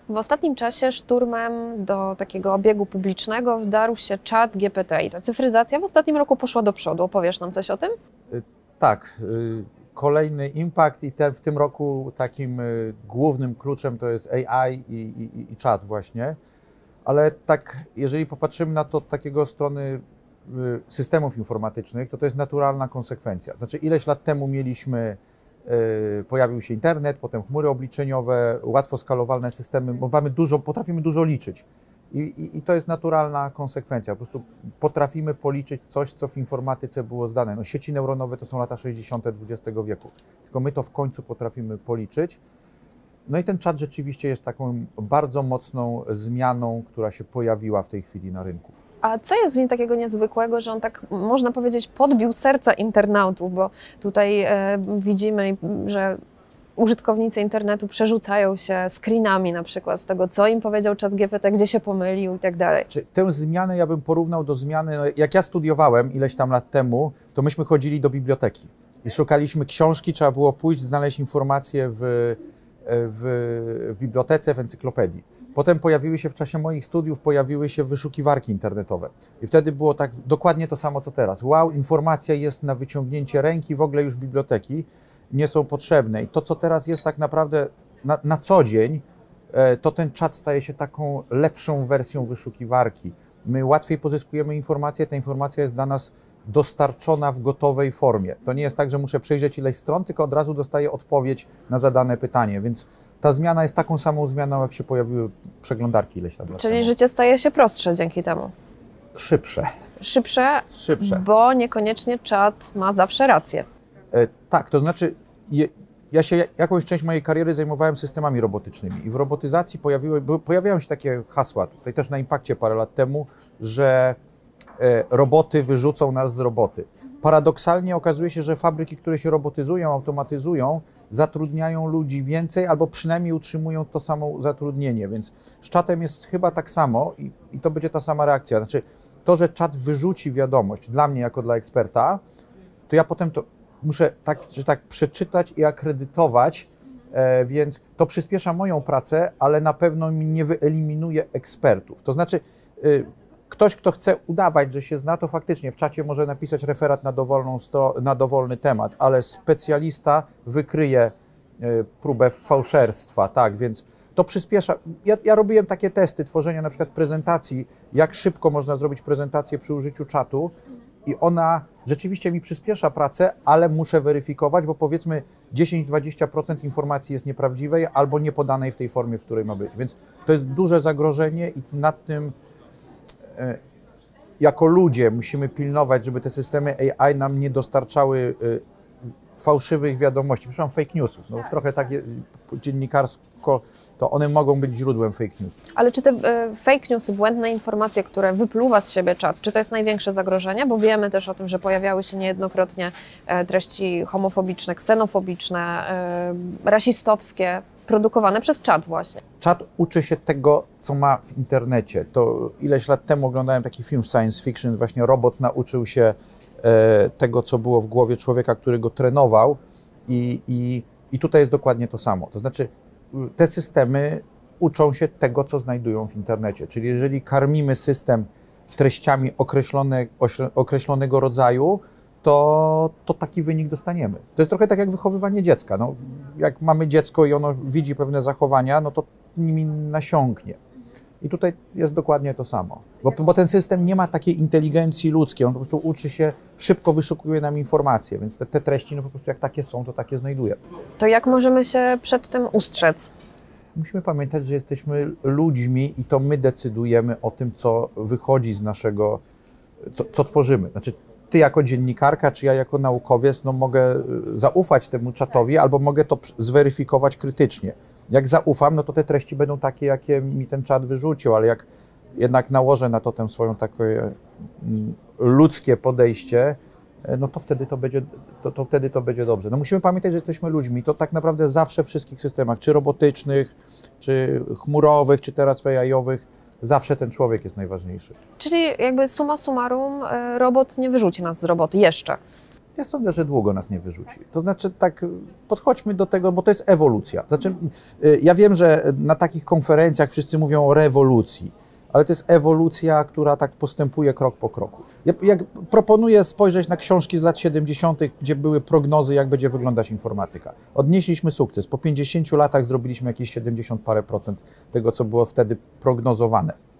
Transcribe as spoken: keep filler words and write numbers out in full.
W ostatnim czasie szturmem do takiego obiegu publicznego wdarł się czat G P T i ta cyfryzacja w ostatnim roku poszła do przodu. Opowiesz nam coś o tym? Tak. Kolejny impact i ten, w tym roku takim głównym kluczem to jest A I i, i, i czat właśnie. Ale tak, jeżeli popatrzymy na to od takiego strony systemów informatycznych, to to jest naturalna konsekwencja. Znaczy ileś lat temu mieliśmy, yy, pojawił się internet, potem chmury obliczeniowe, łatwo skalowalne systemy, bo mamy dużo, potrafimy dużo liczyć. I, i, I to jest naturalna konsekwencja. Po prostu potrafimy policzyć coś, co w informatyce było zdane. No, sieci neuronowe to są lata sześćdziesiąte dwudziestego wieku. Tylko my to w końcu potrafimy policzyć. No i ten czat rzeczywiście jest taką bardzo mocną zmianą, która się pojawiła w tej chwili na rynku. A co jest w nim takiego niezwykłego, że on tak, można powiedzieć, podbił serca internautów, bo tutaj e, widzimy, że użytkownicy internetu przerzucają się screenami na przykład z tego, co im powiedział czat G P T, gdzie się pomylił i tak dalej. Tę zmianę ja bym porównał do zmiany, jak ja studiowałem ileś tam lat temu, to myśmy chodzili do biblioteki i szukaliśmy książki, trzeba było pójść, znaleźć informacje w, w, w bibliotece, w encyklopedii. Potem pojawiły się w czasie moich studiów, pojawiły się wyszukiwarki internetowe. I wtedy było tak dokładnie to samo, co teraz. Wow, informacja jest na wyciągnięcie ręki, w ogóle już biblioteki nie są potrzebne. I to, co teraz jest tak naprawdę na, na co dzień, to ten czat staje się taką lepszą wersją wyszukiwarki. My łatwiej pozyskujemy informacje, ta informacja jest dla nas dostarczona w gotowej formie. To nie jest tak, że muszę przejrzeć ileś stron, tylko od razu dostaję odpowiedź na zadane pytanie, więc ta zmiana jest taką samą zmianą, jak się pojawiły przeglądarki ileś tam lat Czyli temu. życie staje się prostsze dzięki temu. Szybsze. Szybsze, Szybsze. Bo niekoniecznie czat ma zawsze rację. E, tak, to znaczy je, ja się jakąś część mojej kariery zajmowałem systemami robotycznymi i w robotyzacji pojawiły, były, pojawiają się takie hasła, tutaj też na Impakcie parę lat temu, że e, roboty wyrzucą nas z roboty. Paradoksalnie okazuje się, że fabryki, które się robotyzują, automatyzują, zatrudniają ludzi więcej albo przynajmniej utrzymują to samo zatrudnienie, więc z czatem jest chyba tak samo i, i to będzie ta sama reakcja. Znaczy to, że czat wyrzuci wiadomość dla mnie jako dla eksperta, to ja potem to muszę tak, że tak przeczytać i akredytować, e, więc to przyspiesza moją pracę, ale na pewno mi nie wyeliminuje ekspertów. To znaczy y, ktoś, kto chce udawać, że się zna, to faktycznie w czacie może napisać referat na, dowolną stro- na dowolny temat, ale specjalista wykryje y, próbę fałszerstwa, tak, więc to przyspiesza. Ja, ja robiłem takie testy tworzenia na przykład prezentacji, jak szybko można zrobić prezentację przy użyciu czatu i ona rzeczywiście mi przyspiesza pracę, ale muszę weryfikować, bo powiedzmy dziesięć do dwudziestu procent informacji jest nieprawdziwej albo nie podanej w tej formie, w której ma być, więc to jest duże zagrożenie i nad tym jako ludzie musimy pilnować, żeby te systemy A I nam nie dostarczały fałszywych wiadomości, przepraszam, fake newsów. No, trochę tak dziennikarsko, to one mogą być źródłem fake news. Ale czy te e, fake newsy, błędne informacje, które wypluwa z siebie czat, czy to jest największe zagrożenie? Bo wiemy też o tym, że pojawiały się niejednokrotnie e, treści homofobiczne, ksenofobiczne, e, rasistowskie, produkowane przez czat właśnie. Czat uczy się tego, co ma w internecie. To ileś lat temu oglądałem taki film science fiction, właśnie robot nauczył się e, tego, co było w głowie człowieka, który go trenował i, i, i tutaj jest dokładnie to samo. To znaczy te systemy uczą się tego, co znajdują w internecie. Czyli jeżeli karmimy system treściami określone, określonego rodzaju, To, to taki wynik dostaniemy. To jest trochę tak jak wychowywanie dziecka. No, jak mamy dziecko i ono widzi pewne zachowania, no to nimi nasiąknie. I tutaj jest dokładnie to samo. Bo, bo ten system nie ma takiej inteligencji ludzkiej, on po prostu uczy się, szybko wyszukuje nam informacje, więc te, te treści no po prostu jak takie są, to takie znajduje. To jak możemy się przed tym ustrzec? Musimy pamiętać, że jesteśmy ludźmi i to my decydujemy o tym, co wychodzi z naszego, co, co tworzymy. Znaczy, ty jako dziennikarka, czy ja jako naukowiec, no mogę zaufać temu czatowi, albo mogę to zweryfikować krytycznie. Jak zaufam, no to te treści będą takie, jakie mi ten czat wyrzucił, ale jak jednak nałożę na to tę swoją takie ludzkie podejście, no to wtedy to będzie, to, to wtedy to będzie dobrze. No musimy pamiętać, że jesteśmy ludźmi. To tak naprawdę zawsze w wszystkich systemach, czy robotycznych, czy chmurowych, czy teraz A I-owych, zawsze ten człowiek jest najważniejszy. Czyli jakby summa summarum robot nie wyrzuci nas z roboty jeszcze. Ja sądzę, że długo nas nie wyrzuci. To znaczy tak, podchodźmy do tego, bo to jest ewolucja. Znaczy, ja wiem, że na takich konferencjach wszyscy mówią o rewolucji, ale to jest ewolucja, która tak postępuje krok po kroku. Ja, jak proponuję spojrzeć na książki z lat siedemdziesiątych, gdzie były prognozy, jak będzie wyglądać informatyka. Odnieśliśmy sukces. Po pięćdziesięciu latach zrobiliśmy jakieś siedemdziesiąt parę procent tego, co było wtedy prognozowane.